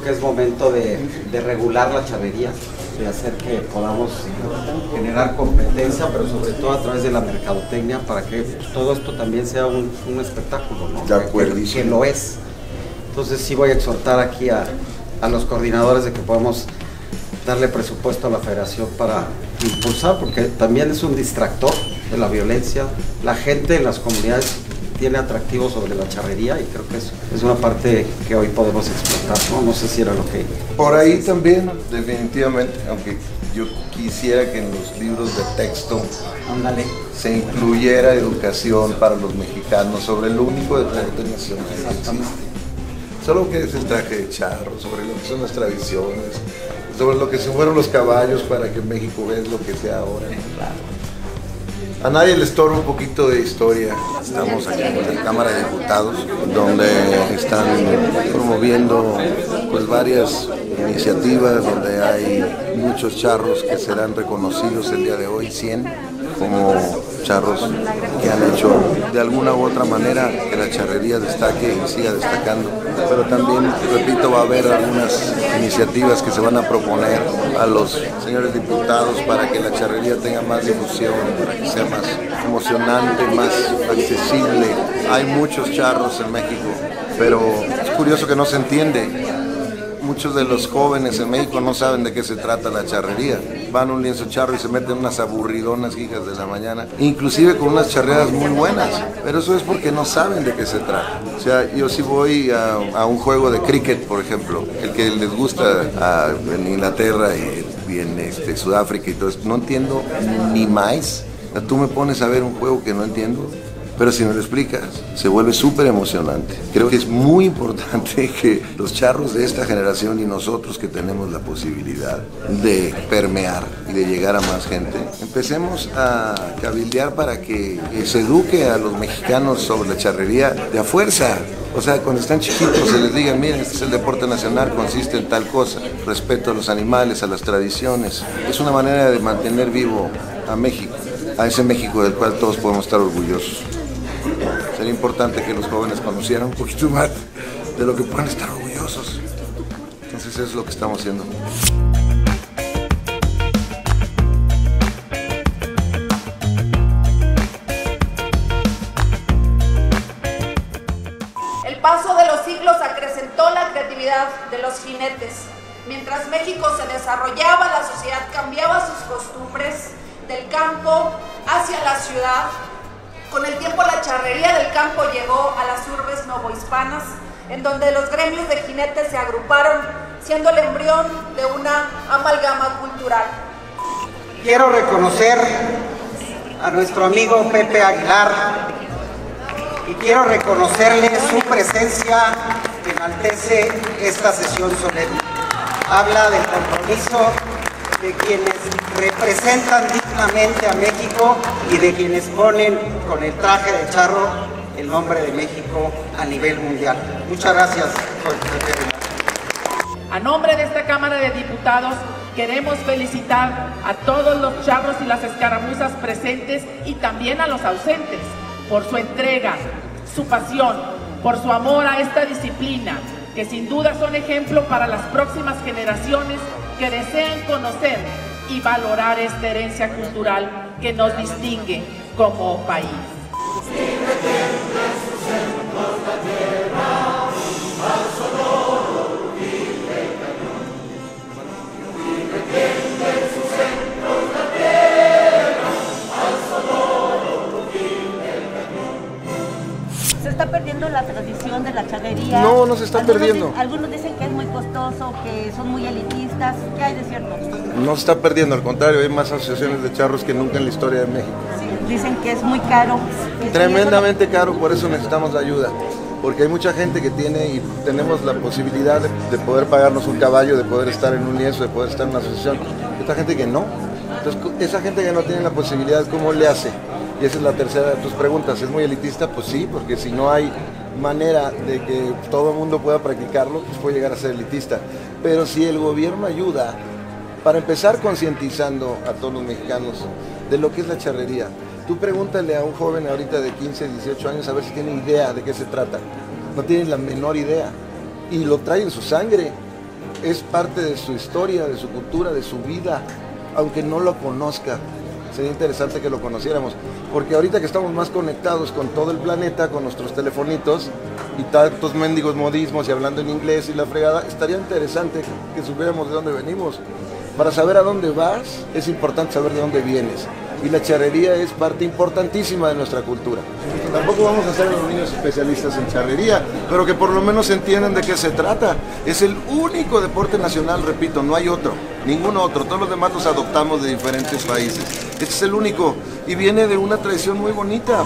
creo que es momento de regular la charrería, de hacer que podamos generar competencia, pero sobre todo a través de la mercadotecnia, para que todo esto también sea un espectáculo, ¿no? De acuerdo. Que lo es. Entonces sí voy a exhortar aquí a los coordinadores de que podamos darle presupuesto a la federación para impulsar, porque también es un distractor de la violencia. La gente en las comunidades tiene atractivo sobre la charrería y creo que es una parte que hoy podemos explotar, ¿no? No sé si era lo que... Por ahí también, definitivamente, aunque yo quisiera que en los libros de texto Ándale. se incluyera educación para los mexicanos sobre el único deporte nacional que existe. Solo que es el traje de charro, sobre lo que son las tradiciones, sobre lo que se fueron los caballos para que México vea lo que sea ahora. A nadie le estorba un poquito de historia. Estamos aquí en la Cámara de Diputados, donde están promoviendo pues varias iniciativas, donde hay muchos charros que serán reconocidos el día de hoy, 100, como charros que han hecho de alguna u otra manera que la charrería destaque y siga destacando. Pero también, repito, va a haber algunas iniciativas que se van a proponer a los señores diputados para que la charrería tenga más difusión, para que sea más emocionante, más accesible. Hay muchos charros en México, pero es curioso que no se entiende. Muchos de los jóvenes en México no saben de qué se trata la charrería. Van a un lienzo charro y se meten unas aburridonas hijas de la mañana, inclusive con unas charreadas muy buenas, pero eso es porque no saben de qué se trata. O sea, yo si voy a un juego de cricket, por ejemplo, el que les gusta en Inglaterra y en Sudáfrica y todo eso, no entiendo ni más. Tú me pones a ver un juego que no entiendo, pero si me lo explicas, se vuelve súper emocionante. Creo que es muy importante que los charros de esta generación y nosotros que tenemos la posibilidad de permear y de llegar a más gente, empecemos a cabildear para que se eduque a los mexicanos sobre la charrería de a fuerza. O sea, cuando están chiquitos se les diga, miren, este es el deporte nacional, consiste en tal cosa, respeto a los animales, a las tradiciones. Es una manera de mantener vivo a México, a ese México del cual todos podemos estar orgullosos. Sería importante que los jóvenes conocieran un poquito más de lo que pueden estar orgullosos. Entonces eso es lo que estamos haciendo. El paso de los siglos acrecentó la creatividad de los jinetes. Mientras México se desarrollaba, la sociedad cambiaba sus costumbres del campo hacia la ciudad. Con el tiempo la charrería del campo llegó a las urbes novohispanas, en donde los gremios de jinetes se agruparon, siendo el embrión de una amalgama cultural. Quiero reconocer a nuestro amigo Pepe Aguilar y quiero reconocerle su presencia que enaltece esta sesión solemne. Habla del compromiso de quienes representan dignamente a México y de quienes ponen con el traje de charro el nombre de México a nivel mundial. Muchas gracias. A nombre de esta Cámara de Diputados queremos felicitar a todos los charros y las escaramuzas presentes y también a los ausentes por su entrega, su pasión, por su amor a esta disciplina, que sin duda son ejemplo para las próximas generaciones que desean conocer y valorar esta herencia cultural que nos distingue como país. ¿Se está perdiendo la tradición de la charrería? No, no se está perdiendo. Algunos dicen que es muy costoso, que son muy elitistas. ¿Qué hay de cierto? No se está perdiendo, al contrario, hay más asociaciones de charros que nunca en la historia de México. Dicen que es muy caro. Tremendamente caro, por eso necesitamos la ayuda. Porque hay mucha gente que tiene y tenemos la posibilidad de poder pagarnos un caballo, de poder estar en un lienzo, de poder estar en una asociación. Hay otra gente que no. Entonces, esa gente que no tiene la posibilidad, ¿cómo le hace? Y esa es la tercera de tus preguntas. ¿Es muy elitista? Pues sí, porque si no hay manera de que todo el mundo pueda practicarlo, pues puede llegar a ser elitista. Pero si el gobierno ayuda, para empezar concientizando a todos los mexicanos de lo que es la charrería. Tú pregúntale a un joven ahorita de 15, 18 años a ver si tiene idea de qué se trata. No tiene la menor idea. Y lo trae en su sangre. es parte de su historia, de su cultura, de su vida, aunque no lo conozca. Sería interesante que lo conociéramos, porque ahorita que estamos más conectados con todo el planeta, con nuestros telefonitos y tantos mendigos modismos y hablando en inglés y la fregada, estaría interesante que supiéramos de dónde venimos. Para saber a dónde vas, es importante saber de dónde vienes. Y la charrería es parte importantísima de nuestra cultura. Tampoco vamos a ser los niños especialistas en charrería, pero que por lo menos entiendan de qué se trata. Es el único deporte nacional, repito, no hay otro, ningún otro. Todos los demás los adoptamos de diferentes países. Este es el único y viene de una tradición muy bonita.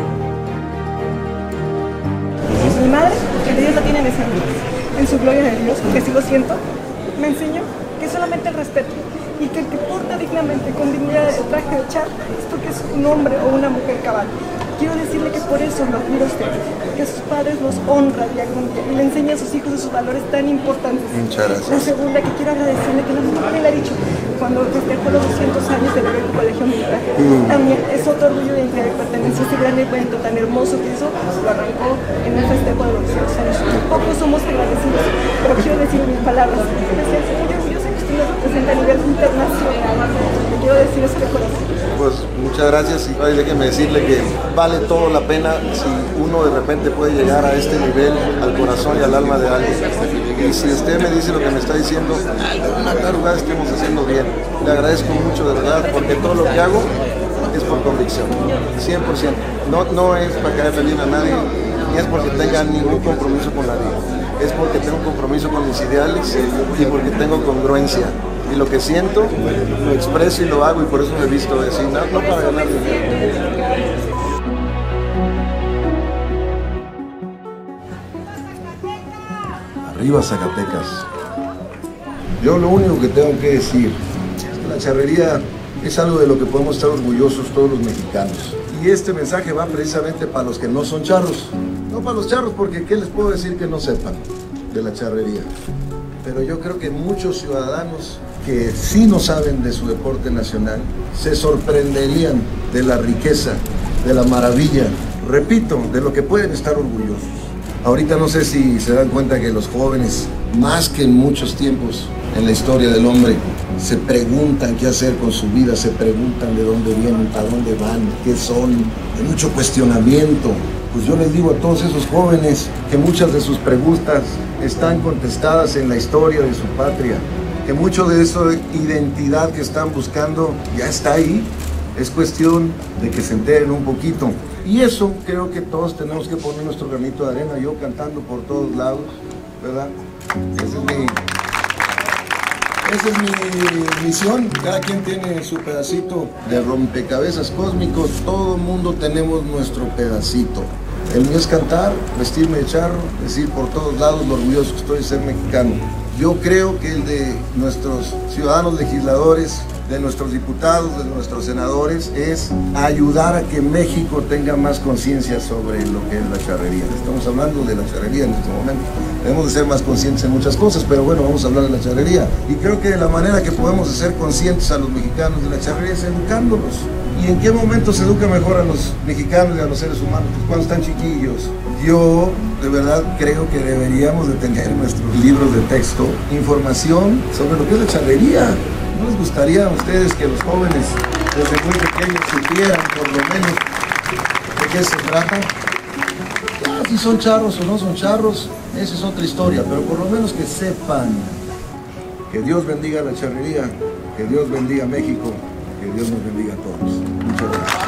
Mi madre, que Dios la tiene en su gloria de Dios, que sí lo siento, me enseñó que solamente el respeto y que el que porta dignamente, con dignidad el traje de charro es porque es un hombre o una mujer cabal. Quiero decirle que por eso lo admiro a usted, que sus padres los honra día con día y le enseña a sus hijos esos valores tan importantes. Muchas gracias. La segunda, que quiero agradecerle, que la mamá me la ha dicho cuando festejó los 200 años del Colegio Militar. También es otro orgullo de identidad y pertenencia, este gran evento tan hermoso que hizo, lo arrancó en el festejo de los 200 años. Pocos somos agradecidos, pero quiero decir mis palabras. Gracias, señor. Yo sé que usted lo representa a nivel internacional. Le quiero decir eso de corazón. Pues muchas gracias y déjeme decirle que vale todo la pena si uno de repente puede llegar a este nivel, al corazón y al alma de alguien. Y si usted me dice lo que me está diciendo, en algún lugar estemos haciendo bien. Le agradezco mucho de verdad porque todo lo que hago es por convicción, 100%. No es para caerle bien a nadie, ni es porque tenga ningún compromiso con nadie. Es porque tengo un compromiso con mis ideales y porque tengo congruencia. Y lo que siento, lo expreso y lo hago y por eso me he visto así, no para ganar dinero. Arriba Zacatecas. Yo lo único que tengo que decir es que la charrería es algo de lo que podemos estar orgullosos todos los mexicanos. Y este mensaje va precisamente para los que no son charros. No para los charros, porque ¿qué les puedo decir que no sepan de la charrería? Pero yo creo que muchos ciudadanos que sí no saben de su deporte nacional se sorprenderían de la riqueza, de la maravilla, repito, de lo que pueden estar orgullosos. Ahorita no sé si se dan cuenta que los jóvenes, más que en muchos tiempos en la historia del hombre, se preguntan qué hacer con su vida, se preguntan de dónde vienen, a dónde van, qué son, hay mucho cuestionamiento. Pues yo les digo a todos esos jóvenes que muchas de sus preguntas están contestadas en la historia de su patria, que mucho de esa identidad que están buscando ya está ahí, es cuestión de que se enteren un poquito. Y eso creo que todos tenemos que poner nuestro granito de arena, yo cantando por todos lados, ¿verdad? Esa es mi misión, cada quien tiene su pedacito de rompecabezas cósmicos, todo el mundo tenemos nuestro pedacito. El mío es cantar, vestirme de charro, decir por todos lados lo orgulloso que estoy de ser mexicano. Yo creo que el de nuestros ciudadanos legisladores, de nuestros diputados, de nuestros senadores, es ayudar a que México tenga más conciencia sobre lo que es la charrería. Estamos hablando de la charrería en este momento. Debemos de ser más conscientes en muchas cosas, pero bueno, vamos a hablar de la charrería. Y creo que la manera que podemos hacer conscientes a los mexicanos de la charrería es educándolos. ¿Y en qué momento se educa mejor a los mexicanos y a los seres humanos? Pues cuando están chiquillos. Yo de verdad creo que deberíamos de tener en nuestros libros de texto información sobre lo que es la charrería. ¿No les gustaría a ustedes que los jóvenes desde muy pequeños supieran por lo menos de qué se trata? Ya, si son charros o no son charros, esa es otra historia, pero por lo menos que sepan. Que Dios bendiga la charrería, que Dios bendiga México, que Dios nos bendiga a todos. Muchas gracias.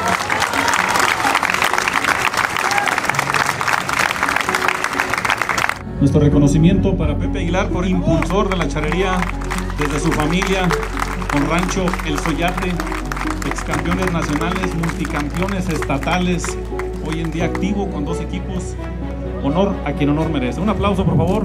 Nuestro reconocimiento para Pepe Aguilar por impulsor de la charrería desde su familia, con Rancho El Soyate, ex campeones nacionales, multicampeones estatales, hoy en día activo con 2 equipos. Honor a quien honor merece. Un aplauso, por favor.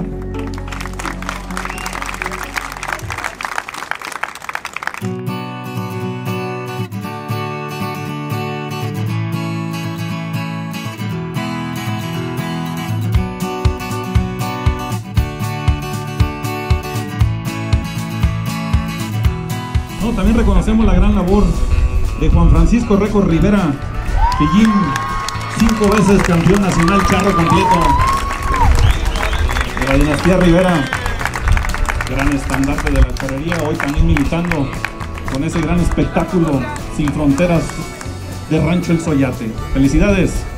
También reconocemos la gran labor de Juan Francisco Reco Rivera, Pillín, 5 veces campeón nacional charro completo de la dinastía Rivera, gran estandarte de la charrería, hoy también militando con ese gran espectáculo sin fronteras de Rancho El Soyate. ¡Felicidades!